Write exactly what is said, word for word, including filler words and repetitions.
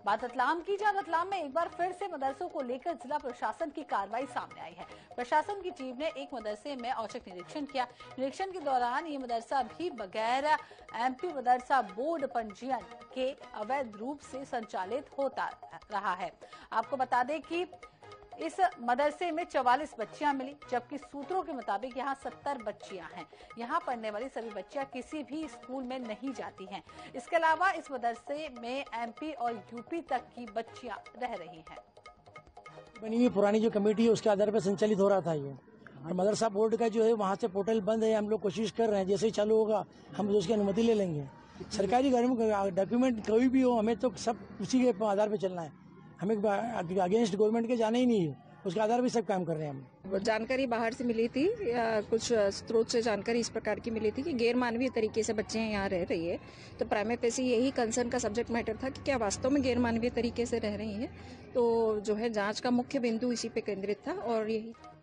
बात रतलाम की, जहां रतलाम में एक बार फिर से मदरसों को लेकर जिला प्रशासन की कार्रवाई सामने आई है। प्रशासन की टीम ने एक मदरसे में औचक निरीक्षण किया। निरीक्षण के दौरान ये मदरसा भी बगैर एमपी मदरसा बोर्ड पंजीयन के अवैध रूप से संचालित होता रहा है। आपको बता दें कि इस मदरसे में चवालीस बच्चियां मिली, जबकि सूत्रों के मुताबिक यहां सत्तर बच्चियां हैं। यहां पढ़ने वाली सभी बच्चियां किसी भी स्कूल में नहीं जाती हैं। इसके अलावा इस मदरसे में एमपी और यूपी तक की बच्चियां रह रही हैं। बनी हुई पुरानी जो कमेटी है उसके आधार पर संचालित हो रहा था ये, और मदरसा बोर्ड का जो है वहाँ से पोर्टल बंद है। हम लोग कोशिश कर रहे हैं, जैसे ही चालू होगा हम उसकी अनुमति ले लेंगे। सरकारी घर में डॉक्यूमेंट कोई भी हो, हमें तो सब उसी के आधार पर चलना है। हमें अगेंस्ट गवर्नमेंट के जाना ही नहीं है, उसके आधार पर सब काम कर रहे हैं हम। जानकारी बाहर से मिली थी, या कुछ स्रोत से जानकारी इस प्रकार की मिली थी कि गैर मानवीय तरीके से बच्चे यहाँ रह रही है। तो प्राइमे फेसी यही कंसर्न का सब्जेक्ट मैटर था कि क्या वास्तव में गैर मानवीय तरीके से रह रही है। तो जो है जांच का मुख्य बिंदु इसी पे केंद्रित था और यही